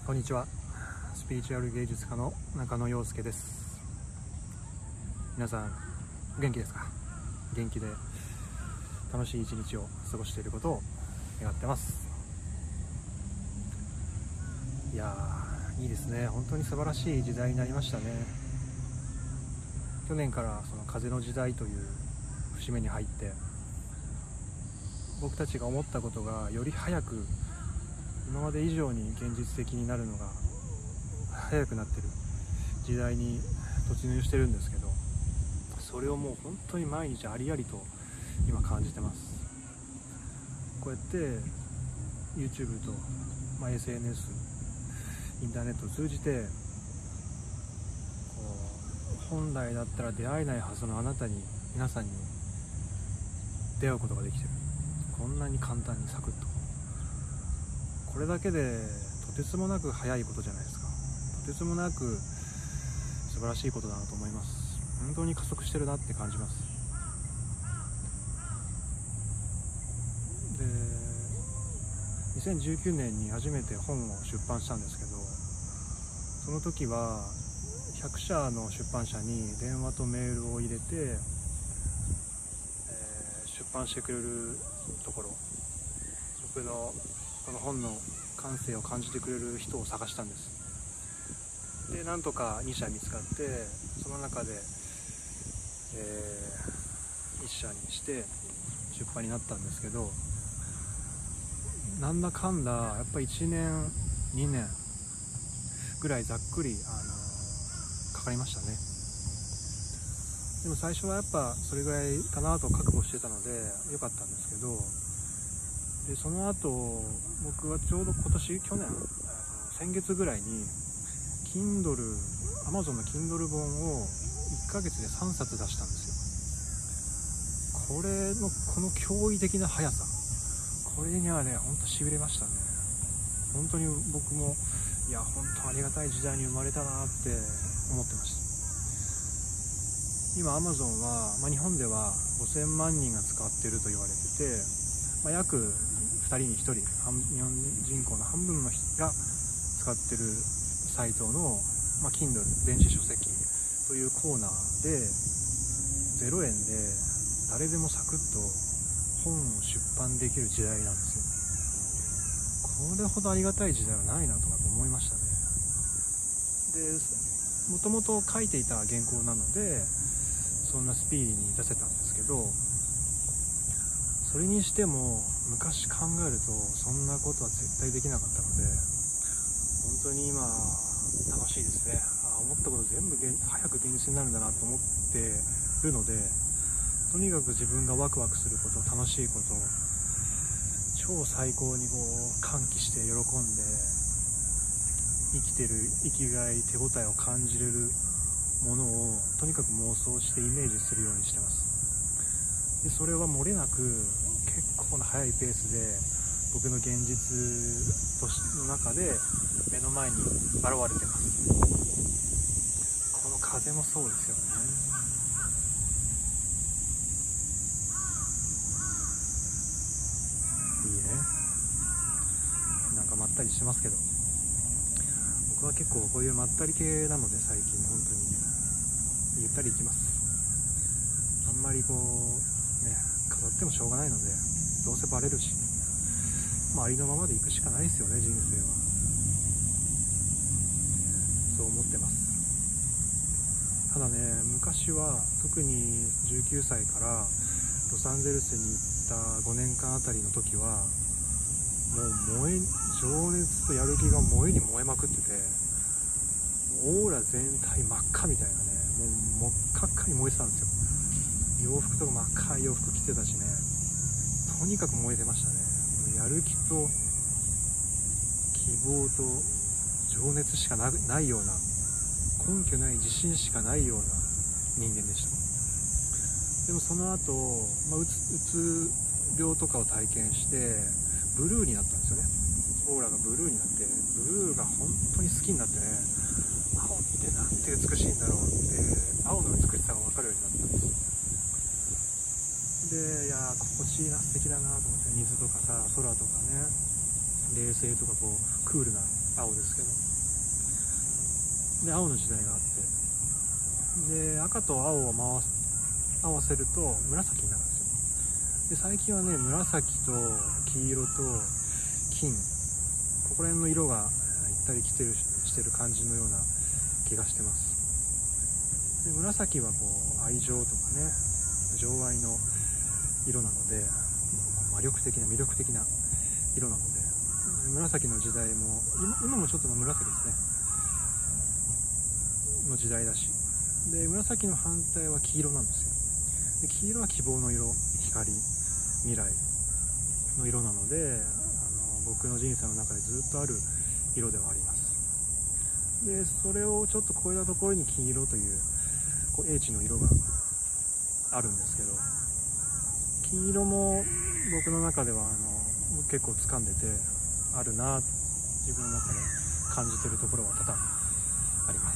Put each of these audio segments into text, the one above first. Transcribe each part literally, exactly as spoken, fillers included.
こんにちは。スピリチュアル芸術家の中野陽介です。皆さん元気ですか？元気で楽しい一日を過ごしていることを願ってます。いやーいいですね。本当に素晴らしい時代になりましたね。去年からその風の時代という節目に入って、僕たちが思ったことがより早く今まで以上に現実的になるのが早くなってる時代に突入してるんですけど、それをもう本当に毎日ありありと今感じてます。こうやって YouTube と、まあ、エスエヌエス インターネットを通じてこう本来だったら出会えないはずのあなたに皆さんに出会うことができてる。こんなに簡単にサクッと、これだけでとてつもなく早いことじゃないですか。とてつもなく素晴らしいことだなと思います。本当に加速してるなって感じます。でにせんじゅうきゅうねんに初めて本を出版したんですけど、その時はひゃくしゃの出版社に電話とメールを入れて、えー、出版してくれるところ、僕のこの本の感性を感じてくれる人を探したんです。でなんとかにしゃ見つかって、その中で、えー、いっしゃにして出版になったんですけど、なんだかんだやっぱりいちねんにねんぐらいざっくり、あのー、かかりましたね。でも最初はやっぱそれぐらいかなと覚悟してたので良かったんですけど、でその後僕はちょうど今年去年先月ぐらいに Kindle Amazon の Kindle 本をいっかげつでさんさつ出したんですよ。これのこの驚異的な速さ、これにはね本当しびれましたね。本当に僕もいや本当ありがたい時代に生まれたなって思ってました。今 Amazon は、まあ、日本ではごせんまんにんが使っていると言われてて、まあ、約ふたりにひとり、日本人口の半分の人が使ってるサイトの、まあ、Kindle 電子書籍というコーナーでゼロえんで誰でもサクッと本を出版できる時代なんですよ。これほどありがたい時代はないなと思いましたね。でもともと書いていた原稿なのでそんなスピーディーに出せたんですけど、それにしても昔考えるとそんなことは絶対できなかったので、本当に今楽しいですね。あ思ったこと全部早く現実になるんだなと思ってるので、とにかく自分がワクワクすること、楽しいこと、超最高にこう歓喜して喜んで生きてる生きがい、手応えを感じれるものをとにかく妄想してイメージするようにしてます。でそれは漏れなく結構な速いペースで僕の現実としの中で目の前に現れてます。この風もそうですよね。いいね。なんかまったりしてますけど、僕は結構こういうまったり系なので最近本当にゆったりいきます。あんまりこうね飾ってもしょうがないので、どうせバレるし、まあ、ありのままでいくしかないですよね、人生は。そう思ってます。ただね、昔は特にじゅうきゅうさいからロサンゼルスに行ったごねんかんあたりの時はもう燃え情熱とやる気が燃えに燃えまくってて、オーラ全体真っ赤みたいなね、もう真っ赤っかに燃えてたんですよ。洋服とか真っ赤い洋服着てたしね、とにかく燃えてましたね。やる気と希望と情熱しか な, ないような、根拠ない自信しかないような人間でした。でもその後、まあ、うつ、うつ病とかを体験してブルーになったんですよね。オーラがブルーになって、ブルーが本当に好きになってね、青ってなんて美しいんだろうって、青の美しさが分かるようになったんです。でいやー心地いいな、素敵だなと思って、水とかさ空とかね、 冷静とかこうクールな青ですけど、で青の時代があって、で赤と青を回す合わせると紫になるんですよ。で最近はね、紫と黄色と金、ここら辺の色が行ったり来てるしてる感じのような気がしてます。で紫はこう愛情とかね、情愛の色なので、魔力的な魅力的な色なので、紫の時代も 今, 今もちょっと紫ですねの時代だし、で紫の反対は黄色なんですよ。で黄色は希望の色、光、未来の色なので、あの僕の人生の中でずっとある色ではあります。でそれをちょっと超えたところに金色という、こう英知の色があるんですけど、金色も僕の中ではあの結構掴んでてあるな、自分の中で感じてるところは多々あります。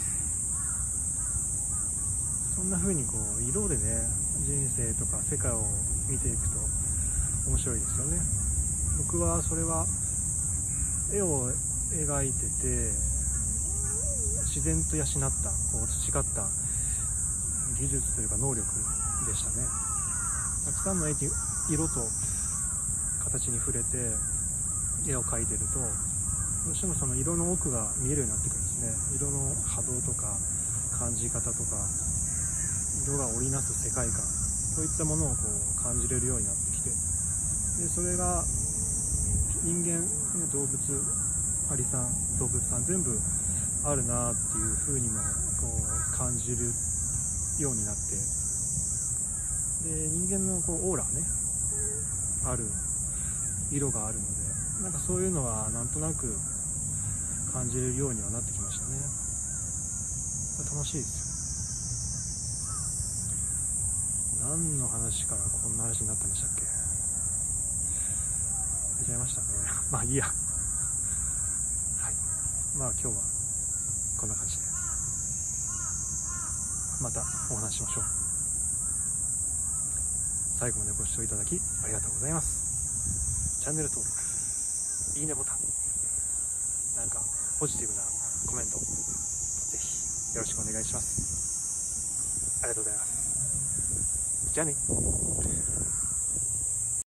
そんな風にこう色でね、人生とか世界を見ていくと面白いですよね。僕はそれは絵を描いてて自然と養ったこう培った技術というか能力でしたね。たくさんの色と形に触れて絵を描いてると、どうしてもその色の奥が見えるようになってくるんですね。色の波動とか感じ方とか、色が織りなす世界観、こういったものをこう感じれるようになってきて、でそれが人間、ね、動物、アリさん、動物さん全部あるなっていう風にもこう感じるようになって、で人間のこうオーラね、ある色があるので、なんかそういうのはなんとなく感じれるようにはなってきましたね。楽しいですよ。何の話からこんな話になったんでしたっけ。忘れちゃいましたね。まあいいや。はい。まあ今日はこんな感じでまたお話ししましょう。最後までご視聴いただきありがとうございます。チャンネル登録、いいねボタン、なんかポジティブなコメントぜひよろしくお願いします。ありがとうございます。じゃあね。